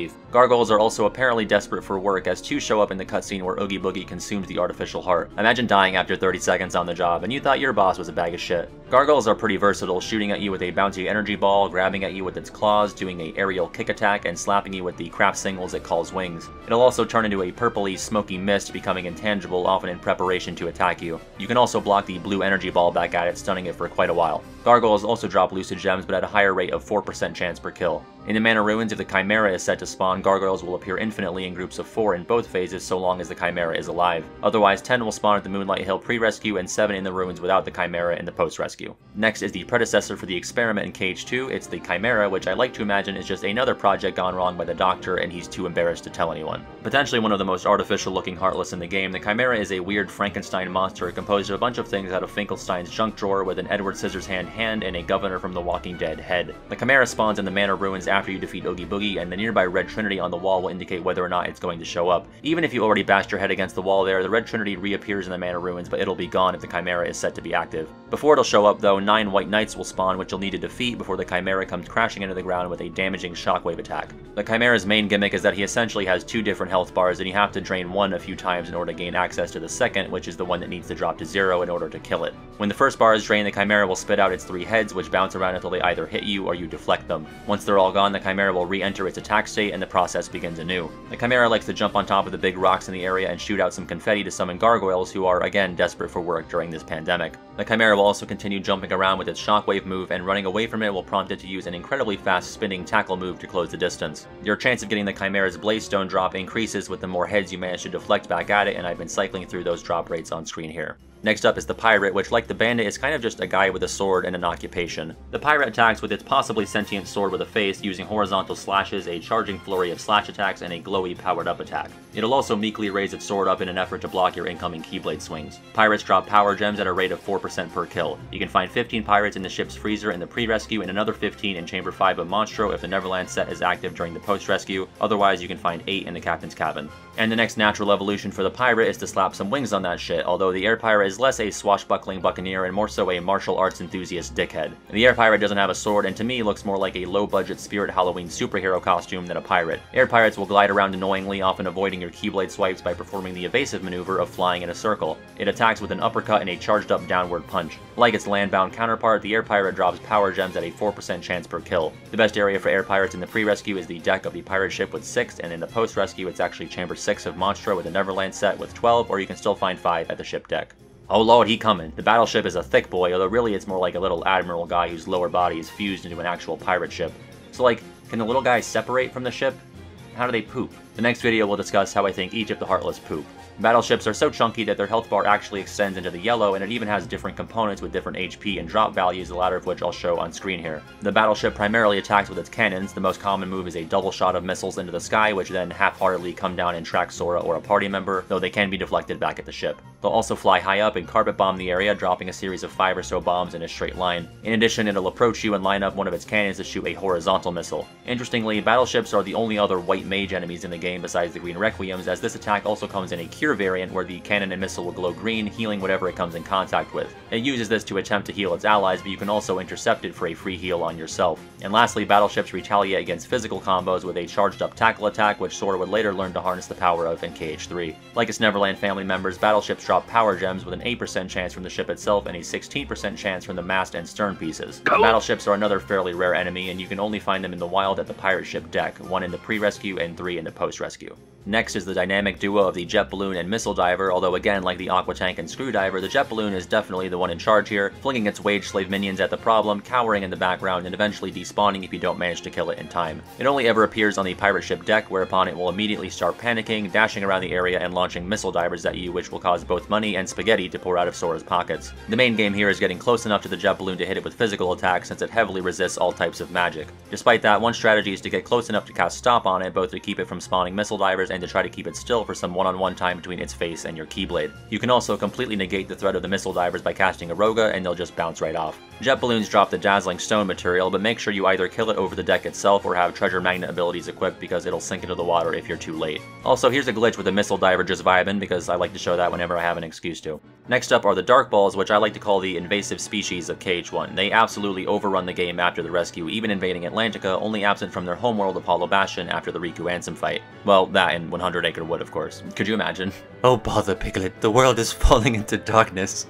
Gargoyles are also apparently desperate for work, as two show up in the cutscene where Oogie Boogie consumes the artificial heart. Imagine dying after 30 seconds on the job, and you thought your boss was a bag of shit. Gargoyles are pretty versatile, shooting at you with a bouncy energy ball, grabbing at you with its claws, doing a aerial kick attack, and slapping you with the craft singles it calls wings. It'll also turn into a purpley, smoky mist, becoming intangible, often in preparation to attack you. You can also block the blue energy ball back at it, stunning it for quite a while. Gargoyles also drop lucid gems, but at a higher rate of 4% chance per kill. In the Mana Ruins, if the Chimera is set to spawn, Gargoyles will appear infinitely in groups of 4 in both phases so long as the Chimera is alive. Otherwise, 10 will spawn at the Moonlight Hill pre-rescue and 7 in the ruins without the Chimera in the post-rescue. Next is the predecessor for the experiment in Cage 2, it's the Chimera, which I like to imagine is just another project gone wrong by the Doctor and he's too embarrassed to tell anyone. Potentially one of the most artificial looking Heartless in the game, the Chimera is a weird Frankenstein monster composed of a bunch of things out of Finkelstein's junk drawer with an Edward Scissorhands hand and a Governor from The Walking Dead head. The Chimera spawns in the Mana Ruins after you defeat Oogie Boogie, and the nearby Red Trinity on the wall will indicate whether or not it's going to show up. Even if you already bashed your head against the wall there, the Red Trinity reappears in the Mana Ruins, but it'll be gone if the Chimera is set to be active. Before it'll show up though, 9 White Knights will spawn, which you'll need to defeat before the Chimera comes crashing into the ground with a damaging shockwave attack. The Chimera's main gimmick is that he essentially has 2 different health bars, and you have to drain one a few times in order to gain access to the second, which is the one that needs to drop to 0 in order to kill it. When the first bar is drained, the Chimera will spit out its 3 heads, which bounce around until they either hit you or you deflect them. Once they're all gone, the Chimera will re-enter its attack state and the process begins anew. The Chimera likes to jump on top of the big rocks in the area and shoot out some confetti to summon Gargoyles, who are again desperate for work during this pandemic. The Chimera will also continue jumping around with its shockwave move, and running away from it will prompt it to use an incredibly fast spinning tackle move to close the distance. Your chance of getting the Chimera's Blazestone drop increases with the more heads you manage to deflect back at it, and I've been cycling through those drop rates on screen here. Next up is the Pirate, which like the Bandit is kind of just a guy with a sword and an occupation. The Pirate attacks with its possibly sentient sword with a face, using horizontal slashes, a charging flurry of slash attacks, and a glowy powered up attack. It'll also meekly raise its sword up in an effort to block your incoming Keyblade swings. Pirates drop power gems at a rate of 4% per kill. You can find 15 pirates in the ship's freezer in the pre-rescue and another 15 in Chamber 5 of Monstro if the Neverland set is active during the post-rescue, otherwise you can find 8 in the Captain's Cabin. And the next natural evolution for the Pirate is to slap some wings on that shit, although the Air Pirate is less a swashbuckling buccaneer and more so a martial arts enthusiast dickhead. The Air Pirate doesn't have a sword and to me looks more like a low-budget Spirit Halloween superhero costume than a pirate. Air Pirates will glide around annoyingly, often avoiding your Keyblade swipes by performing the evasive maneuver of flying in a circle. It attacks with an uppercut and a charged-up downward punch. Like its land-bound counterpart, the Air Pirate drops power gems at a 4% chance per kill. The best area for Air Pirates in the pre-rescue is the deck of the pirate ship with 6, and in the post-rescue it's actually Chamber 6 of Monstro with the Neverland set with 12, or you can still find 5 at the ship deck. Oh lord, he coming. The battleship is a thick boy, although really it's more like a little admiral guy whose lower body is fused into an actual pirate ship. So like, can the little guys separate from the ship? How do they poop? The next video will discuss how I think each of the Heartless poop. Battleships are so chunky that their health bar actually extends into the yellow, and it even has different components with different HP and drop values, the latter of which I'll show on screen here. The battleship primarily attacks with its cannons. The most common move is a double shot of missiles into the sky, which then half-heartedly come down and track Sora or a party member, though they can be deflected back at the ship. They'll also fly high up and carpet bomb the area, dropping a series of 5 or so bombs in a straight line. In addition, it'll approach you and line up one of its cannons to shoot a horizontal missile. Interestingly, battleships are the only other white mage enemies in the game besides the green Requiems, as this attack also comes in a cure variant where the cannon and missile will glow green, healing whatever it comes in contact with. It uses this to attempt to heal its allies, but you can also intercept it for a free heal on yourself. And lastly, battleships retaliate against physical combos with a charged up tackle attack, which Sora would later learn to harness the power of in KH3. Like its Neverland family members, battleships drop power gems with an 8% chance from the ship itself and a 16% chance from the mast and stern pieces. Battleships are another fairly rare enemy, and you can only find them in the wild at the pirate ship deck, 1 in the pre-rescue and 3 in the post-rescue. Next is the dynamic duo of the Jet Balloon and Missile Diver, although again, like the Aqua Tank and Screwdiver, the Jet Balloon is definitely the one in charge here, flinging its wage slave minions at the problem, cowering in the background, and eventually despawning if you don't manage to kill it in time. It only ever appears on the pirate ship deck, whereupon it will immediately start panicking, dashing around the area and launching missile divers at you, which will cause both money and spaghetti to pour out of Sora's pockets. The main game here is getting close enough to the Jet Balloon to hit it with physical attacks, since it heavily resists all types of magic. Despite that, one strategy is to get close enough to cast Stop on it, both to keep it from spawning missile divers and to try to keep it still for some one-on-one time between its face and your Keyblade. You can also completely negate the threat of the missile divers by casting a Roga, and they'll just bounce right off. Jet Balloons drop the Dazzling Stone material, but make sure you either kill it over the deck itself or have Treasure Magnet abilities equipped, because it'll sink into the water if you're too late. Also, here's a glitch with the Missile Diver just vibing, because I like to show that whenever I have an excuse to. Next up are the Dark Balls, which I like to call the invasive species of KH-1. They absolutely overrun the game after the rescue, even invading Atlantica, only absent from their homeworld of Hollow Bastion after the Riku Ansem fight. Well, that and 100 Acre Wood, of course. Could you imagine? Oh bother, Piglet, the world is falling into darkness.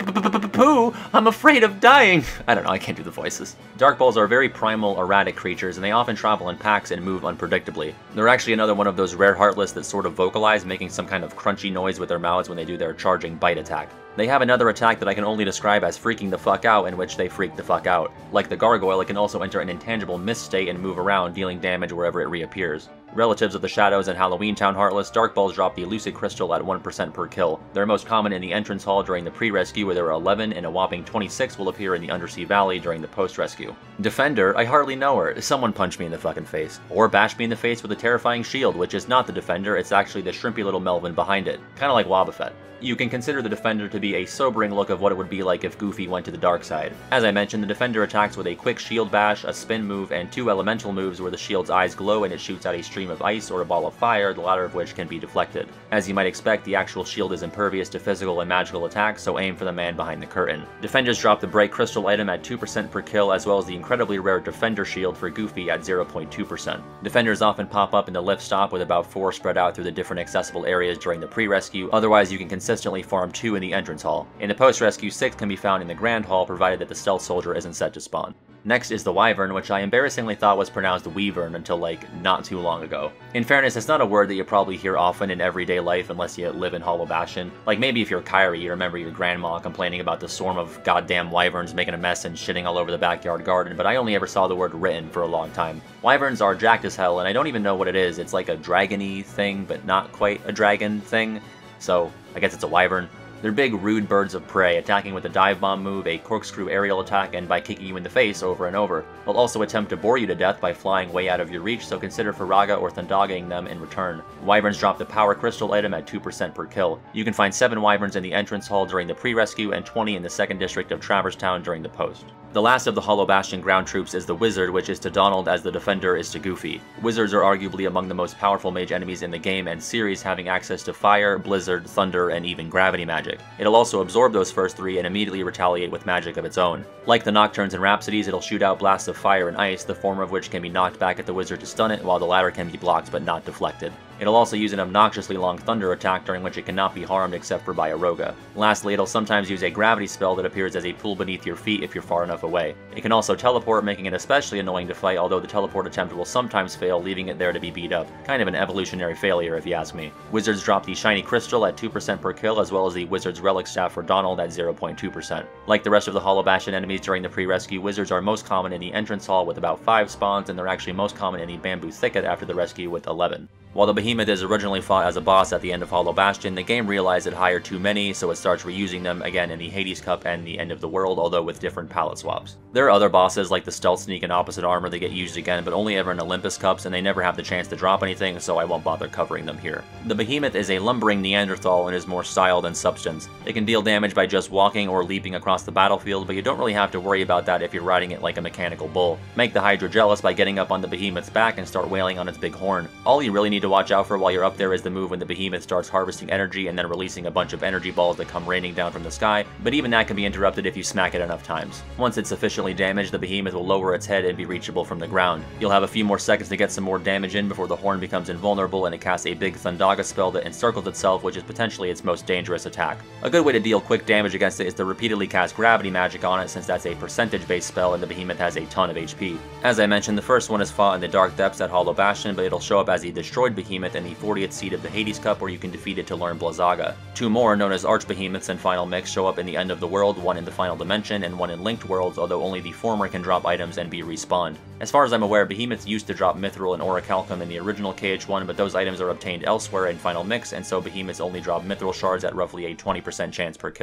Pooh, I'm afraid of dying! I don't know, I can't do the voices. Dark Balls are very primal, erratic creatures, and they often travel in packs and move unpredictably. They're actually another one of those rare Heartless that sort of vocalize, making some kind of crunchy noise with their mouths when they do their charging bite attack. They have another attack that I can only describe as freaking the fuck out, in which they freak the fuck out. Like the Gargoyle, it can also enter an intangible mist state and move around, dealing damage wherever it reappears. Relatives of the Shadows and Halloween Town Heartless, Dark Balls drop the Lucid Crystal at 1% per kill. They're most common in the entrance hall during the pre-rescue, where there are 11, and a whopping 26 will appear in the Undersea Valley during the post-rescue. Defender, I hardly know her. Someone punch me in the fucking face. Or bash me in the face with a terrifying shield, which is not the Defender, it's actually the shrimpy little Melvin behind it. Kinda like Wobbuffet. You can consider the Defender to be a sobering look of what it would be like if Goofy went to the dark side. As I mentioned, the Defender attacks with a quick shield bash, a spin move, and 2 elemental moves where the shield's eyes glow and it shoots out a stream of ice or a ball of fire, the latter of which can be deflected. As you might expect, the actual shield is impervious to physical and magical attacks, so aim for the man behind the curtain. Defenders drop the Bright Crystal item at 2% per kill, as well as the incredibly rare Defender Shield for Goofy at 0.2%. Defenders often pop up in the lift stop with about 4 spread out through the different accessible areas during the pre-rescue, otherwise you can consistently farm 2 in the entrance hall. In the post-rescue, 6 can be found in the Grand Hall, provided that the Stealth Soldier isn't set to spawn. Next is the Wyvern, which I embarrassingly thought was pronounced Weavern until like not too long ago. In fairness, it's not a word that you probably hear often in everyday life unless you live in Hollow Bastion. Like maybe if you're Kairi, you remember your grandma complaining about the swarm of goddamn wyverns making a mess and shitting all over the backyard garden, but I only ever saw the word written for a long time. Wyverns are jacked as hell, and I don't even know what it is. It's like a dragon-y thing, but not quite a dragon thing, so I guess it's a wyvern. They're big, rude birds of prey, attacking with a dive bomb move, a corkscrew aerial attack, and by kicking you in the face over and over. They'll also attempt to bore you to death by flying way out of your reach, so consider Firaga or Thundagaing them in return. Wyverns drop the Power Crystal item at 2% per kill. You can find 7 Wyverns in the entrance hall during the pre-rescue, and 20 in the 2nd district of Traverse Town during the post. The last of the Hollow Bastion ground troops is the Wizard, which is to Donald as the Defender is to Goofy. Wizards are arguably among the most powerful mage enemies in the game and series, having access to fire, blizzard, thunder, and even gravity magic. It'll also absorb those first 3 and immediately retaliate with magic of its own. Like the Nocturnes and Rhapsodies, it'll shoot out blasts of fire and ice, the former of which can be knocked back at the Wizard to stun it, while the latter can be blocked but not deflected. It'll also use an obnoxiously long thunder attack during which it cannot be harmed except for by Aroga. Lastly, it'll sometimes use a gravity spell that appears as a pool beneath your feet if you're far enough away. It can also teleport, making it especially annoying to fight, although the teleport attempt will sometimes fail, leaving it there to be beat up. Kind of an evolutionary failure if you ask me. Wizards drop the Shiny Crystal at 2% per kill, as well as the Wizard's Relic Staff for Donald at 0.2%. Like the rest of the Hollow Bastion enemies during the pre-rescue, Wizards are most common in the entrance hall with about 5 spawns, and they're actually most common in the Bamboo Thicket after the rescue with 11. While the Behemoth is originally fought as a boss at the end of Hollow Bastion, the game realized it hired too many, so it starts reusing them again in the Hades Cup and the End of the World, although with different palette swaps. There are other bosses like the Stealth Sneak and Opposite Armor that get used again, but only ever in Olympus Cups, and they never have the chance to drop anything, so I won't bother covering them here. The Behemoth is a lumbering Neanderthal and is more style than substance. It can deal damage by just walking or leaping across the battlefield, but you don't really have to worry about that if you're riding it like a mechanical bull. Make the Hydra jealous by getting up on the Behemoth's back and start wailing on its big horn. All you really need to watch out for while you're up there is the move when the Behemoth starts harvesting energy and then releasing a bunch of energy balls that come raining down from the sky, but even that can be interrupted if you smack it enough times. Once it's sufficiently damaged, the Behemoth will lower its head and be reachable from the ground. You'll have a few more seconds to get some more damage in before the horn becomes invulnerable and it casts a big Thundaga spell that encircles itself, which is potentially its most dangerous attack. A good way to deal quick damage against it is to repeatedly cast gravity magic on it, since that's a percentage-based spell and the Behemoth has a ton of HP. As I mentioned, the first one is fought in the Dark Depths at Hollow Bastion, but it'll show up as a destroyed Behemoth in the 40th seed of the Hades Cup, where you can defeat it to learn Blizzaga. 2 more, known as Archbehemoths and Final Mix, show up in the End of the World, one in the Final Dimension and one in Linked Worlds, although only the former can drop items and be respawned. As far as I'm aware, Behemoths used to drop Mithril and Orichalcum in the original KH1, but those items are obtained elsewhere in Final Mix, and so Behemoths only drop Mithril shards at roughly a 20% chance per kill.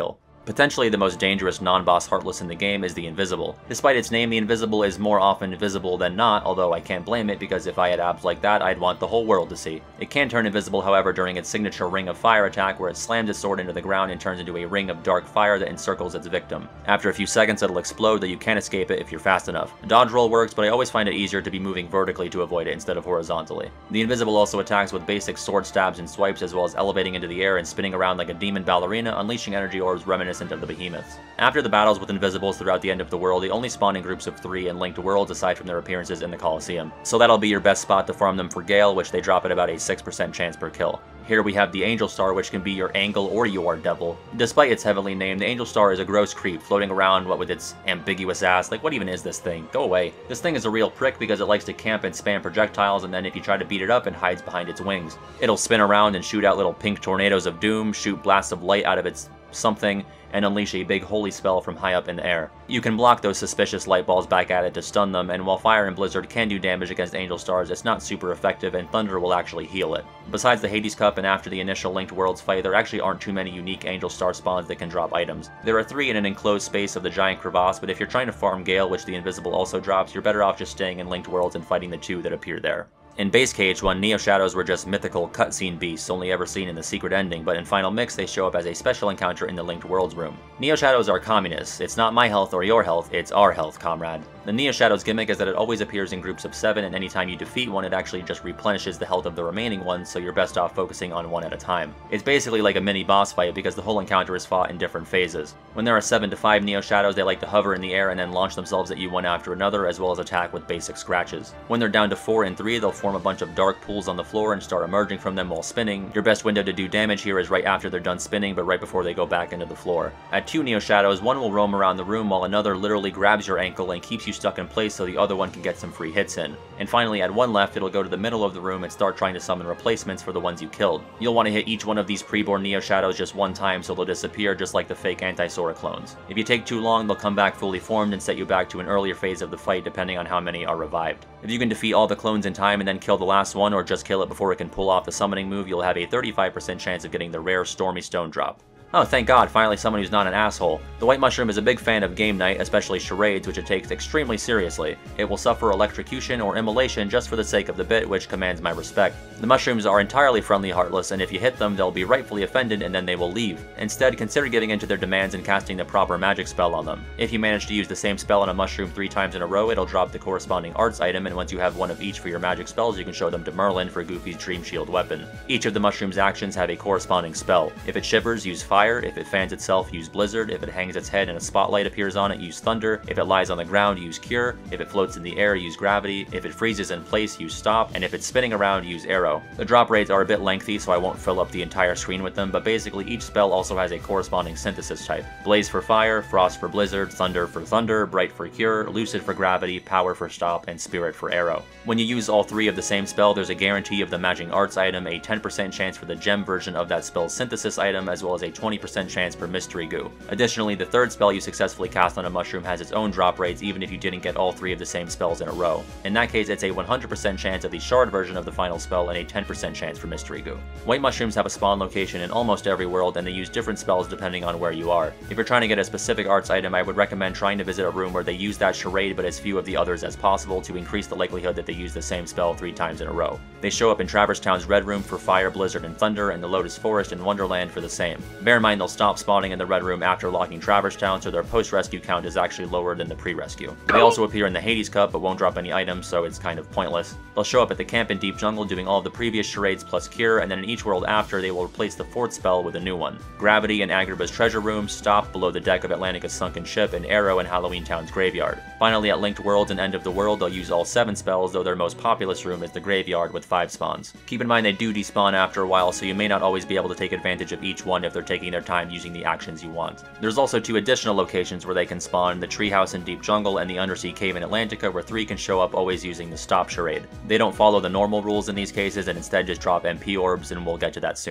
Potentially the most dangerous non-boss Heartless in the game is the Invisible. Despite its name, the Invisible is more often visible than not, although I can't blame it because if I had abs like that, I'd want the whole world to see. It can turn invisible, however, during its signature Ring of Fire attack where it slams its sword into the ground and turns into a ring of dark fire that encircles its victim. After a few seconds it'll explode, though you can't escape it if you're fast enough. A dodge roll works, but I always find it easier to be moving vertically to avoid it instead of horizontally. The Invisible also attacks with basic sword stabs and swipes, as well as elevating into the air and spinning around like a demon ballerina, unleashing energy orbs reminiscent of the behemoths. After the battles with Invisibles throughout the end of the world, they only spawn in groups of 3 in Linked Worlds aside from their appearances in the Colosseum. So that'll be your best spot to farm them for Gale, which they drop at about a 6% chance per kill. Here we have the Angel Star, which can be your Angle or your Devil. Despite its heavily named, the Angel Star is a gross creep floating around, what with its ambiguous ass. Like, what even is this thing? Go away. This thing is a real prick because it likes to camp and spam projectiles, and then if you try to beat it up, it hides behind its wings. It'll spin around and shoot out little pink tornadoes of doom, shoot blasts of light out of its something, and unleash a big holy spell from high up in the air. You can block those suspicious light balls back at it to stun them, and while Fire and Blizzard can do damage against Angel Stars, it's not super effective, and Thunder will actually heal it. Besides the Hades Cup and after the initial Linked Worlds fight, there actually aren't too many unique Angel Star spawns that can drop items. There are 3 in an enclosed space of the Giant Crevasse, but if you're trying to farm Gale, which the Invisible also drops, you're better off just staying in Linked Worlds and fighting the 2 that appear there. In Base KH1, Neo Shadows were just mythical cutscene beasts only ever seen in the secret ending, but in Final Mix they show up as a special encounter in the Linked Worlds room. Neo Shadows are communists. It's not my health or your health, it's our health, comrade. The Neo Shadows gimmick is that it always appears in groups of 7, and anytime you defeat one, it actually just replenishes the health of the remaining ones, so you're best off focusing on one at a time. It's basically like a mini boss fight because the whole encounter is fought in different phases. When there are 7 to 5 Neo Shadows, they like to hover in the air and then launch themselves at you one after another, as well as attack with basic scratches. When they're down to 4 and 3, they'll form a bunch of dark pools on the floor and start emerging from them while spinning. Your best window to do damage here is right after they're done spinning, but right before they go back into the floor. At 2 Neo Shadows, one will roam around the room while another literally grabs your ankle and keeps you stuck in place so the other one can get some free hits in. And finally, at 1 left, it'll go to the middle of the room and start trying to summon replacements for the ones you killed. You'll want to hit each one of these preborn Neo Shadows just 1 time so they'll disappear just like the fake Anti-Sora clones. If you take too long, they'll come back fully formed and set you back to an earlier phase of the fight depending on how many are revived. If you can defeat all the clones in time and then kill the last one, or just kill it before it can pull off the summoning move, you'll have a 35% chance of getting the rare Stormy Stone drop. Oh, thank God, finally someone who's not an asshole. The White Mushroom is a big fan of game night, especially charades, which it takes extremely seriously. It will suffer electrocution or immolation just for the sake of the bit, which commands my respect. The mushrooms are entirely friendly Heartless, and if you hit them, they'll be rightfully offended and then they will leave. Instead, consider giving in to their demands and casting the proper magic spell on them. If you manage to use the same spell on a mushroom 3 times in a row, it'll drop the corresponding arts item, and once you have one of each for your magic spells, you can show them to Merlin for Goofy's Dream Shield weapon. Each of the mushroom's actions have a corresponding spell. If it shivers, use Fire. If it fans itself, use Blizzard. If it hangs its head and a spotlight appears on it, use Thunder. If it lies on the ground, use Cure. If it floats in the air, use Gravity. If it freezes in place, use Stop. And if it's spinning around, use Arrow. The drop rates are a bit lengthy, so I won't fill up the entire screen with them, but basically each spell also has a corresponding synthesis type. Blaze for Fire, Frost for Blizzard, Thunder for Thunder, Bright for Cure, Lucid for Gravity, Power for Stop, and Spirit for Arrow. When you use all 3 of the same spell, there's a guarantee of the matching arts item, a 10% chance for the gem version of that spell's synthesis item, as well as a 20% chance for Mystery Goo. Additionally, the 3rd spell you successfully cast on a mushroom has its own drop rates even if you didn't get all 3 of the same spells in a row. In that case, it's a 100% chance of the shard version of the final spell and a 10% chance for Mystery Goo. White mushrooms have a spawn location in almost every world, and they use different spells depending on where you are. If you're trying to get a specific arts item, I would recommend trying to visit a room where they use that charade but as few of the others as possible to increase the likelihood that they use the same spell 3 times in a row. They show up in Traverse Town's Red Room for Fire, Blizzard, and Thunder, and the Lotus Forest in Wonderland for the same. Bear in mind they'll stop spawning in the Red Room after locking Traverse Town, so their post-rescue count is actually lower than the pre-rescue. They also appear in the Hades Cup, but won't drop any items, so it's kind of pointless. They'll show up at the camp in Deep Jungle doing all of the previous charades plus Cure, and then in each world after, they will replace the 4th spell with a new one. Gravity in Agrabah's Treasure Room, Stop below the deck of Atlantica's Sunken Ship, and Arrow in Halloween Town's Graveyard. Finally, at Linked Worlds and End of the World, they'll use all 7 spells, though their most populous room is the Graveyard with 5 spawns. Keep in mind they do despawn after a while, so you may not always be able to take advantage of each one if they're taking their time using the actions you want. There's also 2 additional locations where they can spawn, the Treehouse in Deep Jungle and the Undersea Cave in Atlantica, where 3 can show up always using the Stop charade. They don't follow the normal rules in these cases and instead just drop MP orbs, and we'll get to that soon.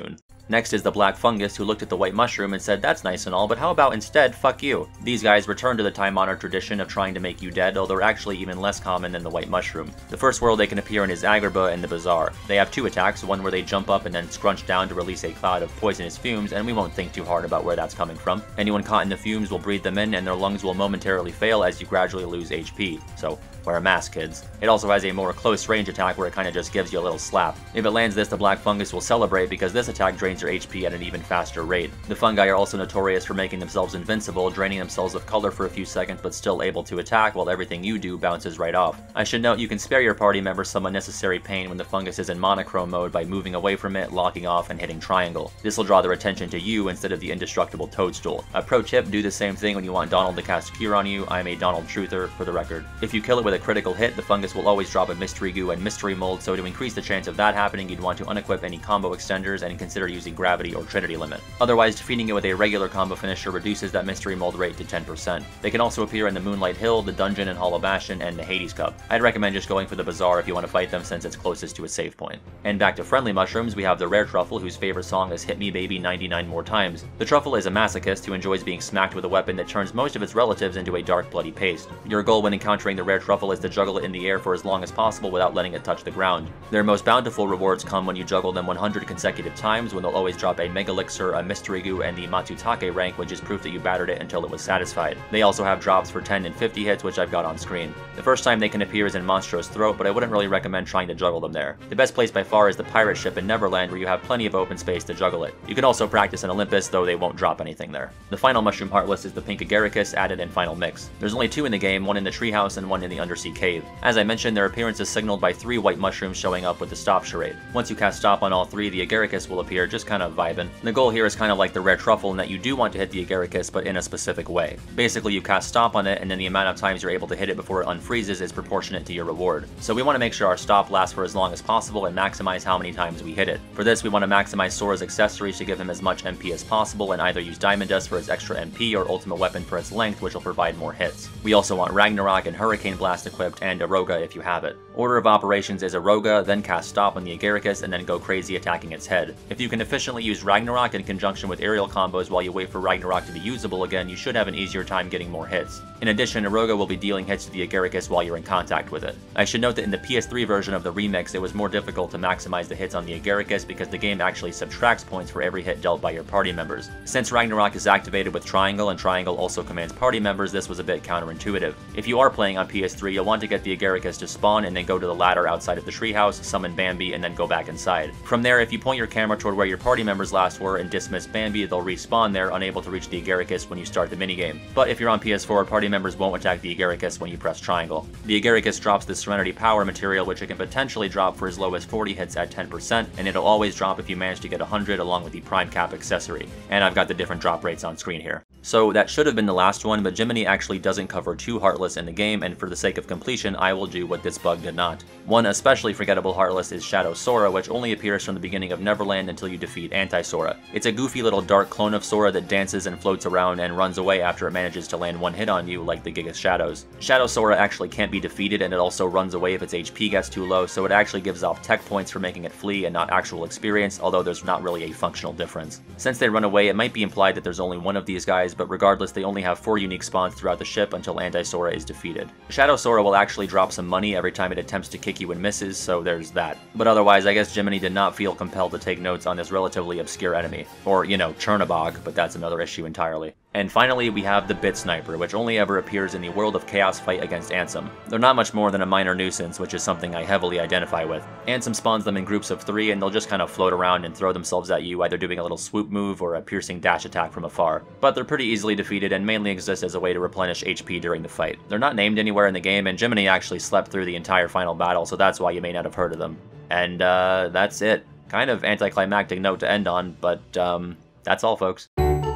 Next is the black fungus, who looked at the white mushroom and said, "That's nice and all, but how about instead, fuck you?" These guys return to the time-honored tradition of trying to make you dead, although they're actually even less common than the white mushroom. The first world they can appear in is Agrabah and the Bazaar. They have two attacks, one where they jump up and then scrunch down to release a cloud of poisonous fumes, and we won't think too hard about where that's coming from. Anyone caught in the fumes will breathe them in, and their lungs will momentarily fail as you gradually lose HP. So, wear a mask, kids. It also has a more close-range attack where it kinda just gives you a little slap. If it lands this, the black fungus will celebrate because this attack drains your HP at an even faster rate. The fungi are also notorious for making themselves invincible, draining themselves of color for a few seconds but still able to attack while everything you do bounces right off. I should note you can spare your party members some unnecessary pain when the fungus is in monochrome mode by moving away from it, locking off, and hitting triangle. This will draw their attention to you instead of the indestructible toadstool. A pro tip, do the same thing when you want Donald to cast Cure on you. I am a Donald truther, for the record. If you kill it with a critical hit, the fungus will always drop a Mystery Goo and Mystery Mold, so to increase the chance of that happening, you'd want to unequip any combo extenders and consider using Gravity or Trinity Limit. Otherwise, defeating it with a regular combo finisher reduces that Mystery Mold rate to 10%. They can also appear in the Moonlight Hill, the Dungeon in Hollow Bastion, and the Hades Cup. I'd recommend just going for the Bazaar if you want to fight them since it's closest to a save point. And back to friendly mushrooms, we have the Rare Truffle, whose favorite song is Hit Me Baby 99 More Times. The Truffle is a masochist who enjoys being smacked with a weapon that turns most of its relatives into a dark, bloody paste. Your goal when encountering the Rare Truffle is to juggle it in the air for as long as possible without letting it touch the ground. Their most bountiful rewards come when you juggle them 100 consecutive times, when they'll always drop a Mega Elixir, a Mystery Goo, and the Matsutake rank, which is proof that you battered it until it was satisfied. They also have drops for 10 and 50 hits, which I've got on screen. The first time they can appear is in Monstro's throat, but I wouldn't really recommend trying to juggle them there. The best place by far is the pirate ship in Neverland, where you have plenty of open space to juggle it. You can also practice in Olympus, though they won't drop anything there. The final mushroom heartless is the pink Agaricus, added in Final Mix. There's only two in the game, one in the treehouse and one in the undersea cave. As I mentioned, their appearance is signaled by 3 white mushrooms showing up with the stop charade. Once you cast stop on all 3, the Agaricus will appear, just kind of vibing. The goal here is kind of like the Rare Truffle in that you do want to hit the Agaricus, but in a specific way. Basically, you cast stop on it, and then the amount of times you're able to hit it before it unfreezes is proportionate to your reward. So we want to make sure our stop lasts for as long as possible and maximize how many times we hit it. For this, we want to maximize Sora's accessories to give him as much MP as possible, and either use Diamond Dust for its extra MP or Ultimate Weapon for its length, which will provide more hits. We also want Ragnarok and Hurricane Blast equipped, and Aroga if you have it. Order of operations is Aroga, then cast stop on the Agaricus, and then go crazy attacking its head. If you can efficiently use Ragnarok in conjunction with aerial combos while you wait for Ragnarok to be usable again, you should have an easier time getting more hits. In addition, Aroga will be dealing hits to the Agaricus while you're in contact with it. I should note that in the PS3 version of the remix, it was more difficult to maximize the hits on the Agaricus because the game actually subtracts points for every hit dealt by your party members. Since Ragnarok is activated with Triangle, and Triangle also commands party members, this was a bit counterintuitive. If you are playing on PS3, you'll want to get the Agaricus to spawn and then go to the ladder outside of the treehouse, summon Bambi, and then go back inside. From there, if you point your camera toward where your party members last were and dismiss Bambi, they'll respawn there, unable to reach the Agaricus when you start the minigame. But if you're on PS4, party members won't attack the Agaricus when you press Triangle. The Agaricus drops the Serenity Power material, which it can potentially drop for as low as 40 hits at 10%, and it'll always drop if you manage to get 100 along with the Prime Cap accessory. And I've got the different drop rates on screen here. So that should have been the last one, but Jiminy actually doesn't cover 2 Heartless in the game, and for the sake of completion, I will do what this bug did not. One especially forgettable Heartless is Shadow Sora, which only appears from the beginning of Neverland until you defeat Anti-Sora. It's a goofy little dark clone of Sora that dances and floats around and runs away after it manages to land one hit on you, like the Gigas Shadows. Shadow Sora actually can't be defeated, and it also runs away if its HP gets too low, so it actually gives off tech points for making it flee and not actual experience, although there's not really a functional difference. Since they run away, it might be implied that there's only one of these guys, but regardless, they only have 4 unique spawns throughout the ship until Anti-Sora is defeated. Shadow Sora will actually drop some money every time it attempts to kick you and misses, so there's that. But otherwise, I guess Jiminy did not feel compelled to take notes on this relatively obscure enemy. Or, you know, Chernabog, but that's another issue entirely. And finally, we have the Bit Sniper, which only ever appears in the World of Chaos fight against Ansem. They're not much more than a minor nuisance, which is something I heavily identify with. Ansem spawns them in groups of 3, and they'll just kind of float around and throw themselves at you, either doing a little swoop move or a piercing dash attack from afar. But they're pretty easily defeated and mainly exist as a way to replenish HP during the fight. They're not named anywhere in the game, and Jiminy actually slept through the entire final battle, so that's why you may not have heard of them. And that's it. Kind of anticlimactic note to end on, but that's all, folks.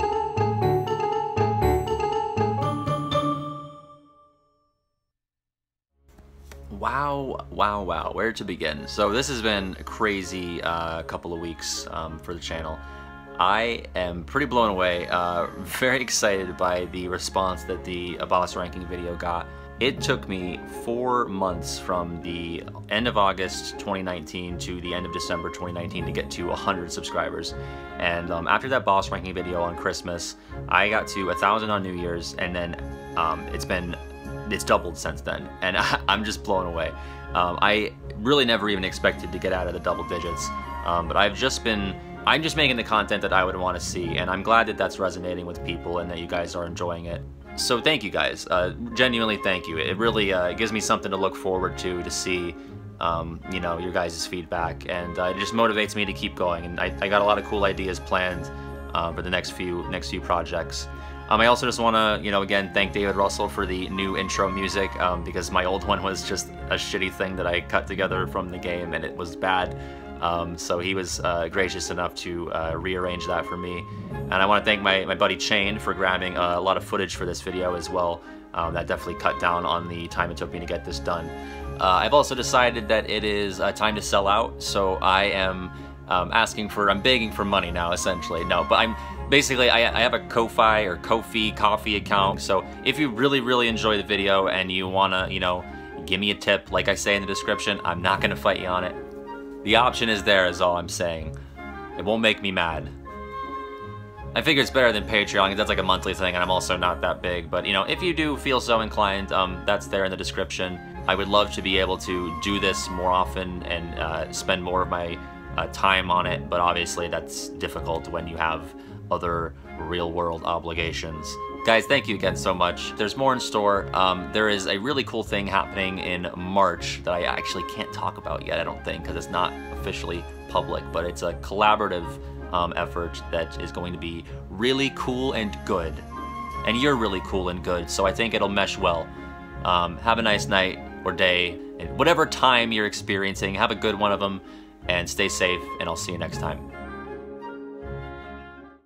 Wow, where to begin? So this has been a crazy couple of weeks for the channel. I am pretty blown away, very excited by the response that the boss ranking video got. It took me 4 months from the end of August 2019 to the end of December 2019 to get to 100 subscribers. And after that boss ranking video on Christmas, I got to 1,000 on New Year's, and then it's doubled since then, and I'm just blown away. I really never even expected to get out of the double digits, but I'm just making the content that I would want to see, and I'm glad that that's resonating with people and that you guys are enjoying it. So thank you guys, genuinely thank you. It really gives me something to look forward to see, you know, your guys' feedback, and it just motivates me to keep going. And I got a lot of cool ideas planned for the next few projects. I also just want to, you know, again, thank David Russell for the new intro music, because my old one was just a shitty thing that I cut together from the game, and it was bad. So he was gracious enough to rearrange that for me. And I want to thank my buddy Chain for grabbing a lot of footage for this video as well. That definitely cut down on the time it took me to get this done. I've also decided that it is time to sell out, so I am I'm begging for money now, essentially. No, but I have a Ko-Fi or Ko-Fi coffee account, so if you really enjoy the video and you wanna, you know, give me a tip, like I say in the description, I'm not gonna fight you on it. The option is there, is all I'm saying. It won't make me mad. I figure it's better than Patreon, because that's like a monthly thing, and I'm also not that big. But, you know, if you do feel so inclined, that's there in the description. I would love to be able to do this more often and spend more of my time on it, but obviously that's difficult when you have other real-world obligations. Guys, thank you again so much. There's more in store. There is a really cool thing happening in March that I actually can't talk about yet, I don't think, because it's not officially public, but it's a collaborative effort that is going to be really cool and good. And you're really cool and good, so I think it'll mesh well. Have a nice night or day, and whatever time you're experiencing, have a good one of them, and stay safe, and I'll see you next time.